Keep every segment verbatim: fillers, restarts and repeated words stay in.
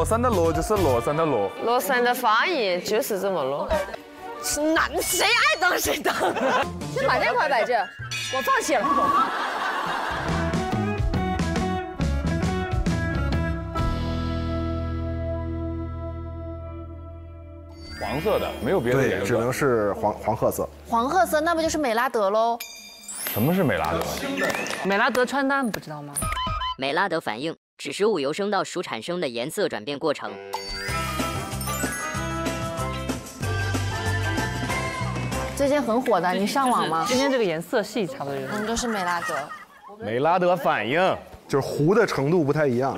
乐山的乐就是乐山的乐。 乐山的发音就是这么乐。那谁爱当谁当。 先把这块摆这，我放弃了。 黄色的，没有别的颜对， 色， 只能是黄黄褐色。 黄褐色，那不就是美拉德喽？ 什么是美拉德？ 美拉德穿搭你不知道吗？ 美拉德反应指食物由生到熟产生的颜色转变过程。 最近很火的，你上网吗？ 今天这个颜色系差不多。 嗯，都是美拉德。 美拉德反应就是糊的程度不太一样。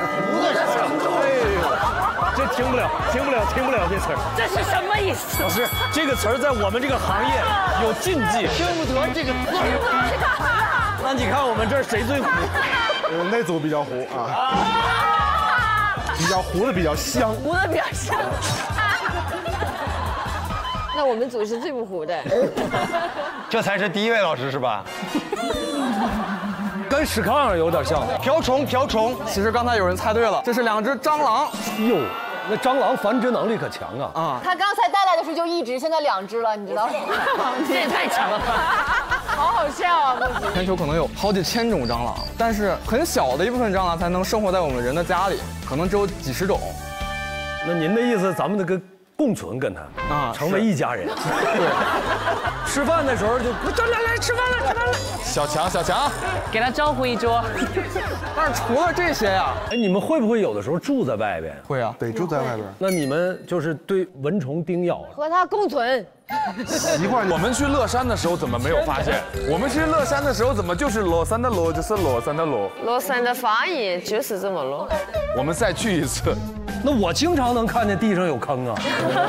这听不了，听不了，听不了这词儿。 这是什么意思？ 老师，这个词儿在我们这个行业有禁忌，听不得这个字儿。那你看我们这儿谁最糊？ 呃，那组比较糊啊，比较糊的比较香， 糊的比较香。那我们组是最不糊的。 这才是第一位老师是吧？跟屎炕有点像，瓢虫，瓢虫。 其实刚才有人猜对了，这是两只蟑螂。 哟，那蟑螂繁殖能力可强啊！ 啊， 他刚才带来的时候就一只，现在两只了，你知道吗？ 这也太强了吧！ 好好笑啊！ 全球可能有好几千种蟑螂，但是很小的一部分蟑螂才能生活在我们人的家里，可能只有几十种。 那您的意思，咱们得跟共存，跟他啊， 成为一家人。对，吃饭的时候就来来吃饭了，吃饭了。 小强，小强， 给他招呼一桌。 但是除了这些呀， 哎，你们会不会有的时候住在外边？ 会啊， 得住在外边。 那你们就是对蚊虫叮咬和他共存。 习惯。 我们去乐山的时候怎么没有发现？我们去乐山的时候怎么就是乐山的乐就是乐山的乐？ 乐山的发音就是这么乐。 我们再去一次。 那我经常能看见地上有坑啊，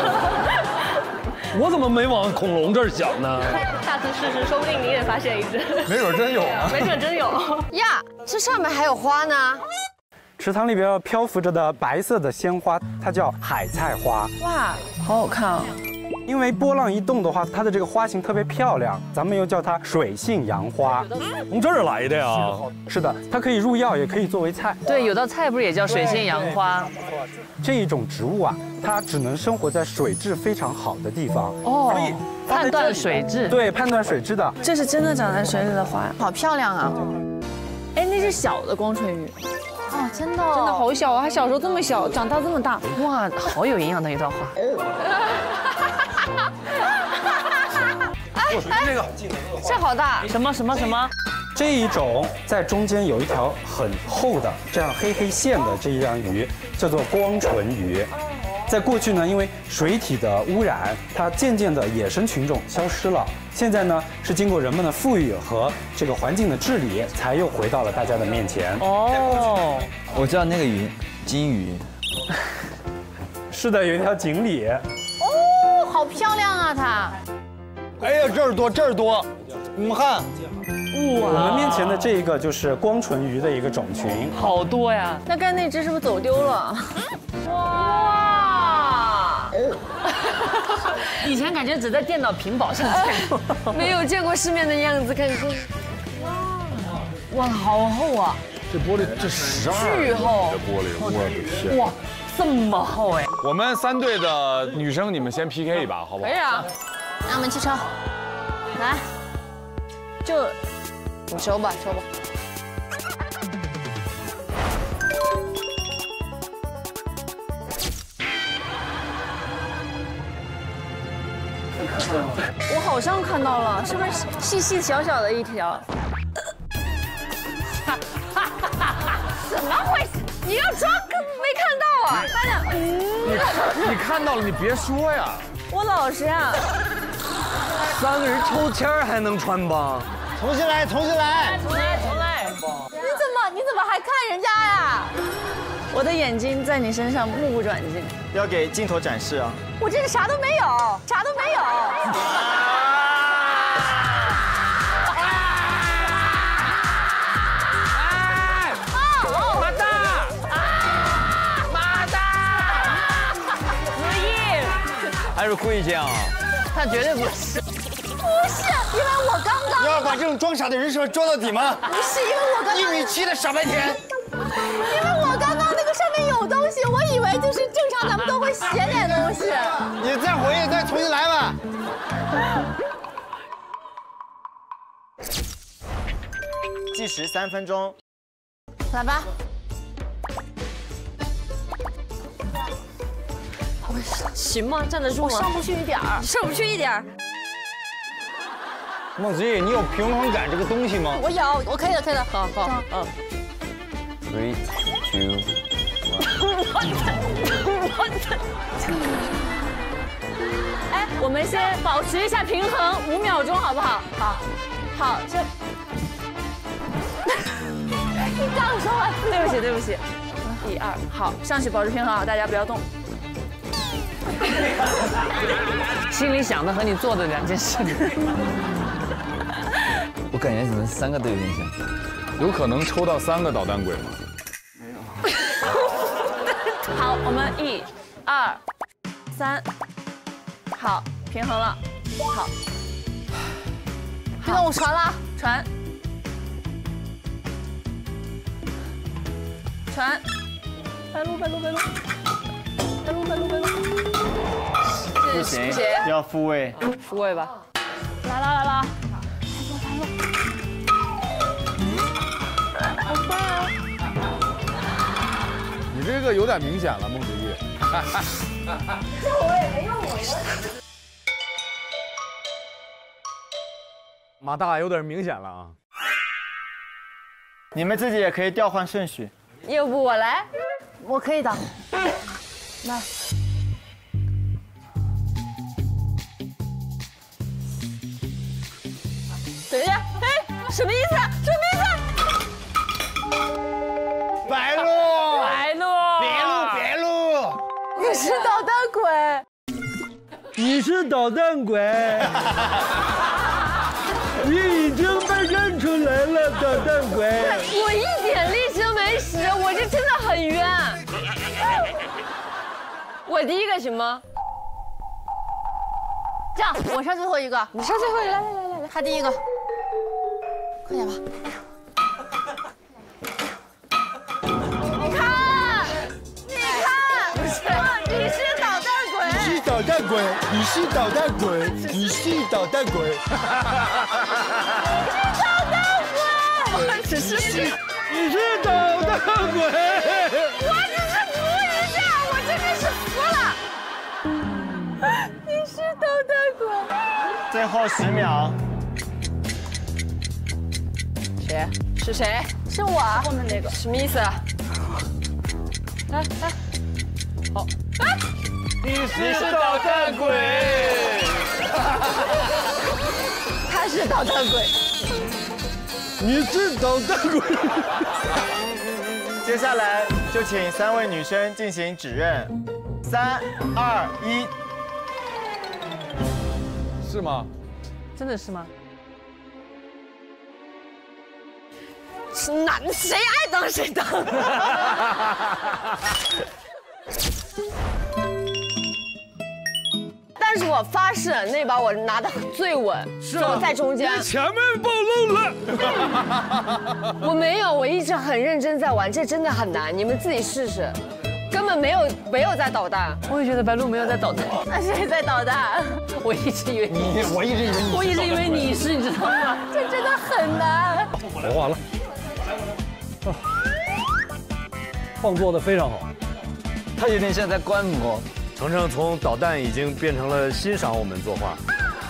我怎么没往恐龙这儿想呢？ 下次试试，说不定你也发现一只。 没准真有啊。 没准真有呀！这上面还有花呢。 池塘里边漂浮着的白色的鲜花，它叫海菜花。 哇，好好看啊！ 因为波浪一动的话，它的这个花型特别漂亮，咱们又叫它水性杨花。 从这儿来的呀？ 是的，它可以入药，也可以作为菜。 对，有道菜不是也叫水性杨花？ 这一种植物啊，它只能生活在水质非常好的地方。 哦， 所以判断水质。 对，判断水质的。 这是真的长在水里的花， 好漂亮啊！ 哎，那是小的光唇鱼。 哦，真的， 真的好小啊！它小时候这么小，长大这么大，哇，好有营养的一段话。 哎，这个这好大！ 什么什么什么？ 这一种在中间有一条很厚的这样黑黑线的这一样鱼，叫做光唇鱼。在过去呢，因为水体的污染，它渐渐的野生群种消失了。现在呢，是经过人们的富裕和这个环境的治理，才又回到了大家的面前。 哦， 我知道那个鱼，金鱼。 是的，有一条锦鲤。 哦，好漂亮啊，它。 哎呀，这儿多，这儿多，你们看。 我们面前的这一个就是光唇鱼的一个种群， 好多呀。 那刚才那只是不是走丢了？哇！ 以前感觉只在电脑屏保上见过， 没有见过世面的样子，看看。 哇，好厚啊！ 这玻璃这十二巨厚的玻璃，我的天！ 哇，这么厚哎！ 我们三队的女生，你们先 P K 一把，好不好？ 可以啊，那我们去抽，来，就你抽吧，抽吧。我好像看到了，是不是细细小小的一条？怎么回事？你要装跟没看到啊？大家， 你你看到了，你别说呀。 我老实啊。 三个人抽签儿还能穿帮？ 重新来，重新来， 重来，重来！ 你怎么你怎么还看人家呀？我的眼睛在你身上目不转睛。 要给镜头展示啊！ 我这个啥都没有，啥都没有。 马大，马大，子毅， 还是故意这样啊？ 他绝对不是。 不是，因为我刚刚要把这种装傻的人设装到底吗？ 不是，因为我刚刚一米七的傻白甜。 因为我刚刚那个上面有东西，我以以为就是正常咱们都会写点东西。 你再回忆，再重新来吧。计时三分钟。 来吧。 行吗？站得住吗？ 我上不去一点儿， 上不去一点儿。 孟子义，你有平衡感这个东西吗？ 我有，我可以的，可以的。 好好，嗯。 Three, two, one。哎，我们先保持一下平衡，五秒钟，好不好？好，好，先。你刚说完，对不起，对不起。一二，好，上去保持平衡啊，大家不要动。 心里想的和你做的两件事。 我感觉怎么三个都有点像， 有可能抽到三个捣蛋鬼吗？ 没有。好，我们一、二、三，好，平衡了，好。 那我传了， 传，传，白鹿，白鹿，白鹿，白鹿，白鹿，白鹿。 不行，要复位， 复位吧。来了来了。好快啊！ 你这个有点明显了，孟子义。 这我也没用过。 马大有点明显了啊！ 你们自己也可以调换顺序。 要不我来？ 我可以的。来。 等一下，哎，什么意思？什么意思？ 白鹿， 白鹿， 别录，别录。 你是捣蛋鬼， 你是捣蛋鬼，你已经被认出来了，捣蛋鬼。 我一点力气都没使，我这真的很冤。我第一个行吗？ 这样，我上最后一个， 你上最后一个，来来来来来， 他第一个，快点吧。 你看，你看，不是，你是捣蛋鬼， 你是捣蛋鬼，你是捣蛋鬼，你是捣蛋鬼。 你是捣蛋鬼，我只是你是捣蛋鬼， 我只是服一下，我真的是服了。你是捣蛋鬼。 最后十秒。 谁？是谁？ 是我后面那个，什么意思？来来，好，哎， 你是捣蛋鬼， 他是捣蛋鬼， 你是捣蛋鬼。 接下来就请三位女生进行指认，三、二、一。 是吗？ 真的是吗？ 是男，谁爱当谁当。但是我发誓，那把我拿的最稳， 是就在中间。 前面暴露了。 我没有，我一直很认真在玩，这真的很难，你们自己试试。根本没有没有在捣蛋， 我也觉得白鹿没有在捣蛋。 那谁在捣蛋？ 我一直以为你， 我一直以为你， 我一直以为你是，你知道吗？ 这真的很难。 我完了。创作的非常好， 他有点像在观摩。 程程从捣蛋已经变成了欣赏我们作画。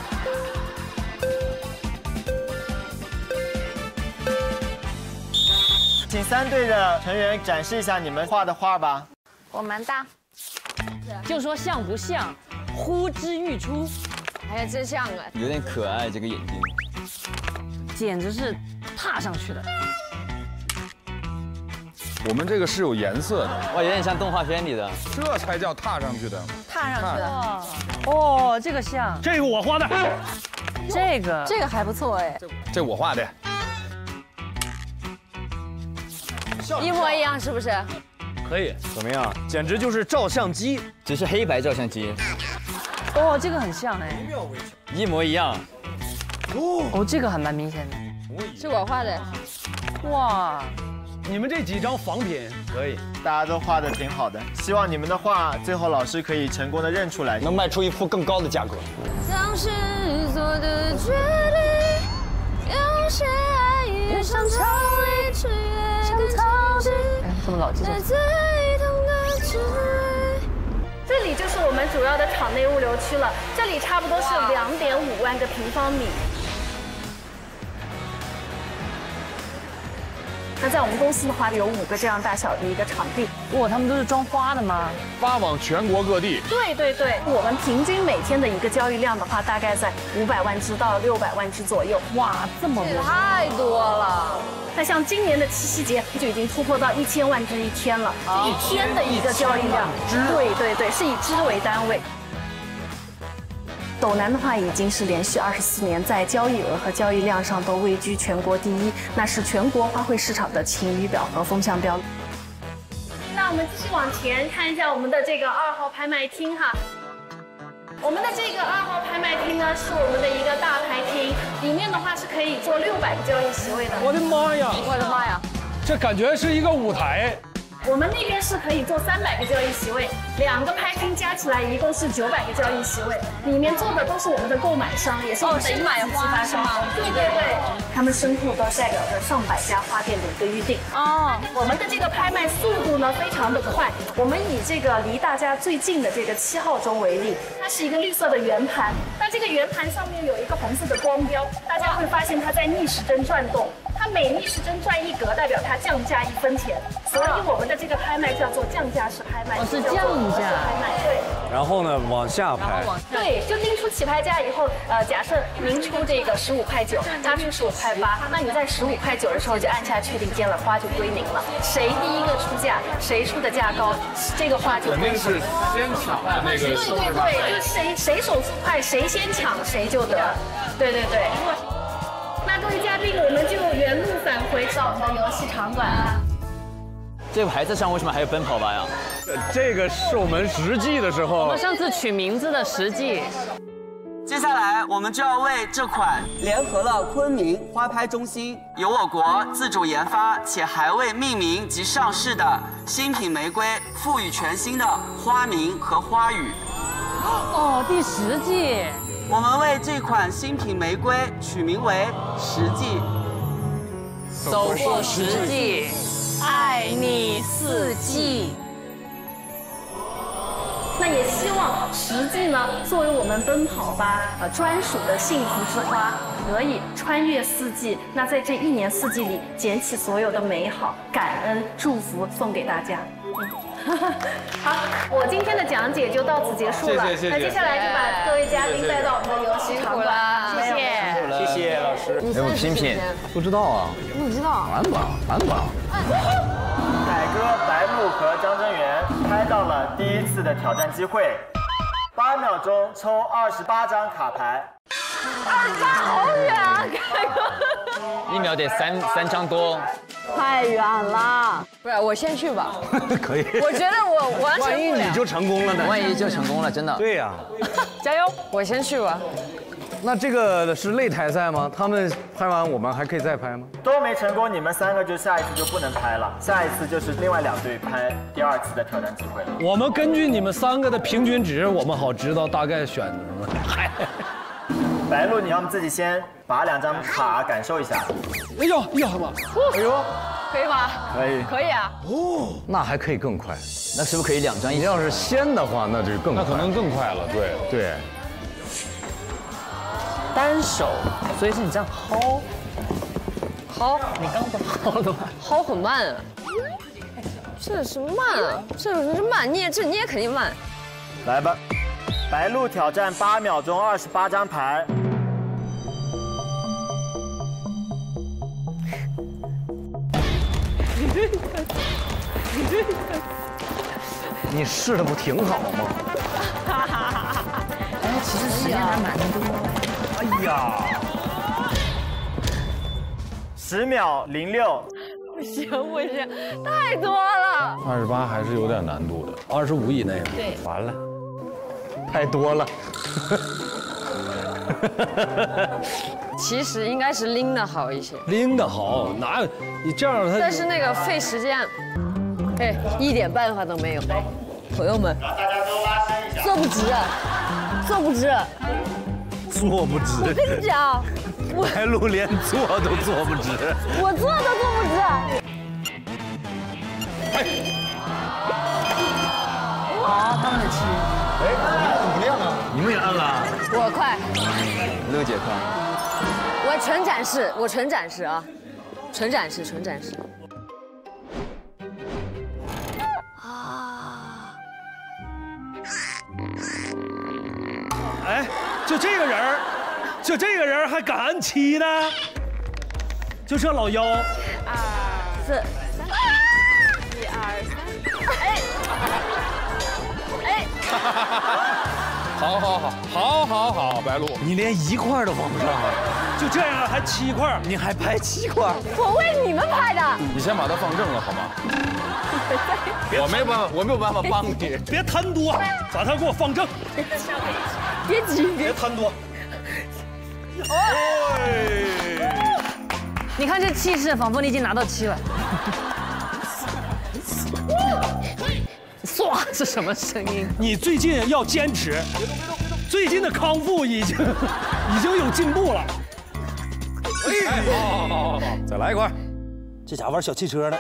请三队的成员展示一下你们画的画吧。 我们的， 就说像不像，呼之欲出。 哎呀，真像啊！ 有点可爱，这个眼睛。 简直是踏上去的。 我们这个是有颜色的， 哇，有点像动画片里的。 这才叫踏上去的。 踏上去的。 哦，这个像。 这个我画的。 这个这个还不错哎。 这我画的。 一模一样是不是？ 可以，怎么样？简直就是照相机， 只是黑白照相机。 哦，这个很像哎， 一模一样。 哦，这个还蛮明显的。 是我画的。 哇， 你们这几张仿品可以， 大家都画的挺好的，希望你们的画最后老师可以成功的认出来， 能卖出一幅更高的价格。 当时做的决定，有些爱也想逃离，却越靠近。 哎，这么老记住。 这里就是我们主要的场内物流区了，这里差不多是两点五万个平方米。那在我们公司的话，有五个这样大小的一个场地。 哇，他们都是装花的吗？ 发往全国各地。 对对对，我们平均每天的一个交易量的话，大概在五百万只到六百万只左右。 哇，这么多， 太多了。 那像今年的七夕节就已经突破到一千万只一天了，一天的一个交易量。对对对，是以只为单位。斗南的话，已经是连续二十四年在交易额和交易量上都位居全国第一，那是全国花卉市场的晴雨表和风向标。那我们继续往前看一下我们的这个二号拍卖厅哈。我们的这个二号拍卖厅呢，是我们的一个大排厅，里面的话是可以坐六百个交易席位的。 我的妈呀！ 我的妈呀！ 这感觉是一个舞台。 我们那边是可以坐三百个交易席位，两个拍厅加起来一共是九百个交易席位，里面坐的都是我们的购买商，也是我们的一买花商。对对对，他们身后都代表着上百家花店的一个预定。哦，我们的这个拍卖速度呢非常的快，我们以这个离大家最近的这个七号钟为例，它是一个绿色的圆盘，那这个圆盘上面有一个红色的光标，大家会发现它在逆时针转动。它每逆时针转一格，代表它降价一分钱，所以我们的这个拍卖叫做降价式拍卖。 哦，是降价拍卖，对。 然后呢，往下拍。 对，就定出起拍价以后，呃，假设您出这个十五块九，他出十五块八，那你在十五块九的时候就按下确定键了，花就归您了。谁第一个出价，谁出的价高，这个花就归您。 肯定是先抢的那个。 对对对，就是谁谁手速快，谁先抢谁就得。对对对。那各位嘉宾，我们就原路返回到我们的游戏场馆啊。 这个牌子上为什么还有奔跑吧呀？这个是我们实际的时候。 我们上次取名字的实际。 接下来我们就要为这款联合了昆明花拍中心、由我国自主研发且还未命名及上市的新品玫瑰赋予全新的花名和花语。 哦，第十季。 我们为这款新品玫瑰取名为十季， 走过十季，爱你四季。 那也希望十季呢，作为我们奔跑吧呃专属的幸福之花，可以穿越四季。那在这一年四季里，捡起所有的美好、感恩、祝福，送给大家。好，我今天的讲解就到此结束了。 谢谢谢谢。 那接下来就把各位嘉宾带到我们的游戏场馆。 谢谢， 谢谢老师。 有没有新品？不知道啊。 不知道。 难吧，难吧。 凯哥、白鹿和张真源拍到了第一次的挑战机会，八秒钟抽二十八张卡牌。 二十八好远啊，凯哥。 一秒得三三张多。 太远了， 不是我先去吧。 可以。 我觉得我完成不了。 万一你就成功了呢？ 万一就成功了，真的。 对呀。 加油！我先去吧。 那这个是擂台赛吗？他们拍完，我们还可以再拍吗？ 都没成功，你们三个就下一次就不能拍了，下一次就是另外两队拍第二次的挑战机会了。 我们根据你们三个的平均值，我们好知道大概选什么。 白鹿，你要么自己先拔两张卡感受一下。 哎呦呀妈！哎呦， 可以吗？ 可以， 可以啊。 哦，那还可以更快。 那是不是可以两张一起？ 你要是先的话，那就更快。 那可能更快了，对对。 单手，所以是你这样薅，薅，你刚刚薅的吗？ 薅很慢啊。这是慢啊，这是慢，捏这捏肯定慢。 来吧，白鹿挑战八秒钟二十八张牌。 你试的不挺好吗？ 哎，其实时间还蛮多的。 哎呀， 十秒零六。 不行不行，太多了。 二十八还是有点难度的， 二十五以内。 对， 完了，太多了。 其实应该是拎的好一些。 拎的好，哪有你这样它？ 但是那个费时间，哎，一点办法都没有。朋友们，坐不直，坐不直， 坐不直。 我跟你讲，我白鹿连坐都坐不直， 我坐都坐不直。 好，他们很齐。 哎，怎么样啊？你们也按了？ 我快， 乐姐快。 我纯展示，我纯展示啊，纯展示，纯展示。啊！ 哎，就这个人儿，就这个人儿还敢按七呢？就这老腰。 二四三，一二三，哎，哎， 好好好，好好好，白鹿， 你连一块都放不上啊！就这样还七块，你还拍七块？ 我为你们拍的。 你先把它放正了好吗？我没办法，我没有办法帮你。 别贪多，把它给我放正。 别急， 别贪多。 你看这气势，仿佛你已经拿到七了。唰是什么声音？ 你最近要坚持，最近的康复已经已经有进步了。 哎，好好好好好，再来一块。 这家伙玩小汽车呢。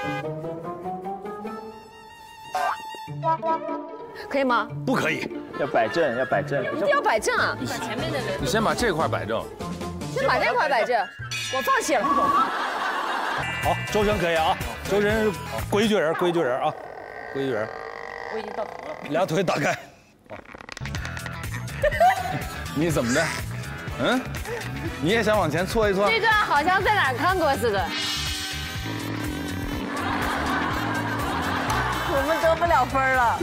可以吗？ 不可以， 要摆正，要摆正。 一定要摆正啊！ 前面的人， 你先把这块摆正。 先把这块摆正，我放弃了。 好，周深可以啊，周深规矩人，规矩人啊，规矩人。 我已经到头了。 俩腿打开。 你怎么的？嗯？你也想往前搓一搓？ 这段好像在哪儿看过似的。我们得不了分了。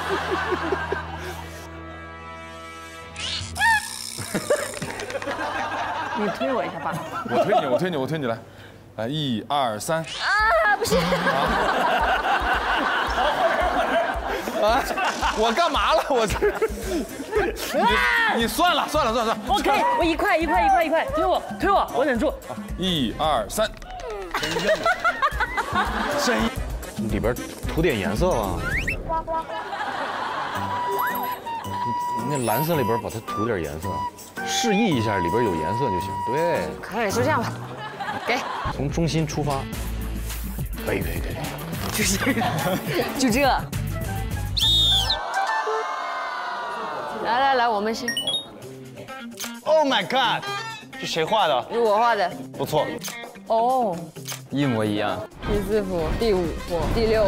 你推我一下吧。 我推你，我推你，我推你来，来，一二三。 啊，不是。 啊！我干嘛了？我这。你你算了算了算了算了。 我可以，我一块一块一块一块，推我推我，我忍住。 一二三。 深意。里边涂点颜色吧。那蓝色里边把它涂点颜色，示意一下里边有颜色就行。对， 可以，就这样吧。给。 从中心出发。可以可以可以。 就是就这。来来来，我们先。 Oh my god！ 这谁画的？ 是我画的。 不错。 哦。 一模一样。 第四幅、第五幅、第六幅，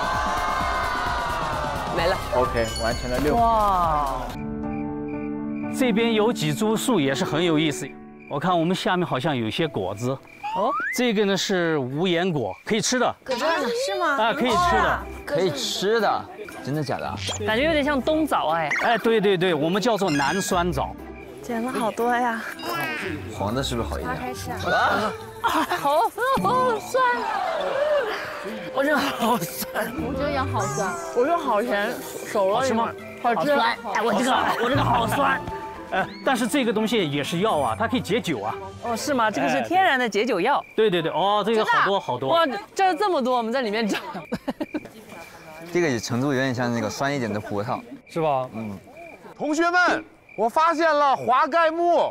没了。 OK， 完成了六。 哇！这边有几株树也是很有意思。我看我们下面好像有一些果子。哦，这个呢是无盐果，可以吃的。 可真的是吗？ 啊，可以吃的， 可以吃的，真的假的？ 感觉有点像冬枣哎。 哎，对对对，我们叫做南酸枣。 捡了好多呀。 黄的是不是好一点？ 开始啊，好好酸， 我觉得好酸，我觉得也好酸，我觉得好甜，熟了好吃吗？ 好吃。 哎，我这个我这个好酸。呃，但是这个东西也是药啊，它可以解酒啊。 哦，是吗？这个是天然的解酒药。 对对对，哦，这个好多好多。 哇，这这么多，我们在里面找。 这个程度有点像那个酸一点的葡萄， 是吧？ 嗯。同学们，我发现了华盖木。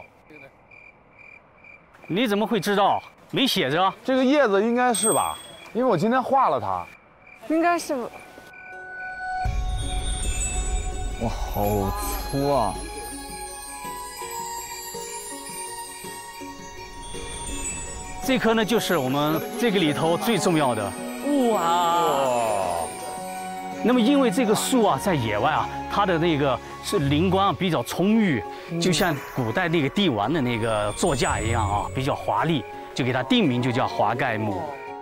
你怎么会知道？没写着。 这个叶子应该是吧？因为我今天画了它。 应该是。 哇，好粗啊！ 这棵呢，就是我们这个里头最重要的。哇！那么因为这个树啊，在野外啊，它的那个是灵光啊比较充裕，就像古代那个帝王的那个座驾一样啊，比较华丽，就给它定名就叫华盖木。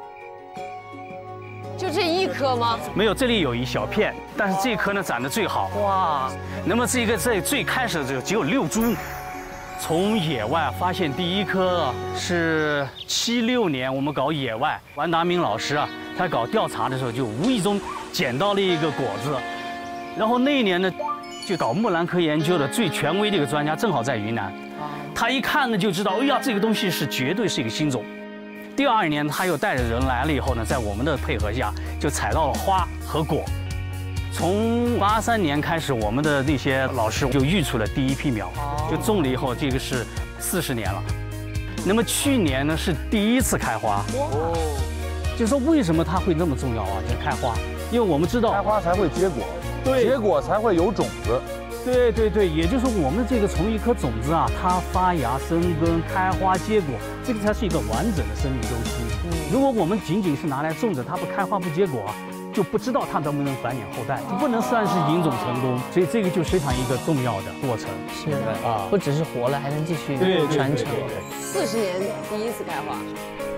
就这一棵吗？ 没有，这里有一小片，但是这棵呢长得最好。哇！那么这个在最开始的时候只有六株。从野外发现第一棵是七六年，我们搞野外，王达明老师啊，他搞调查的时候就无意中捡到了一个果子，然后那一年呢，就搞木兰科研究的最权威的一个专家正好在云南， 他一看呢就知道，哎呀，这个东西是绝对是一个新种。第二年他又带着人来了以后呢，在我们的配合下，就采到了花和果。从八三年开始，我们的那些老师就育出了第一批苗，就种了以后，这个是四十年了。那么去年呢是第一次开花。哦。就说为什么它会那么重要啊？就开花，因为我们知道开花才会结果， 对， 结果才会有种子。 对对对，也就是我们这个从一颗种子啊，它发芽、生根、开花、结果，这个才是一个完整的生命周期。嗯，如果我们仅仅是拿来种着，它不开花不结果啊，就不知道它能不能繁衍后代，就不能算是引种成功。所以这个就非常一个重要的过程。 是的啊，不只是活了，还能继续传承。四十年第一次开花。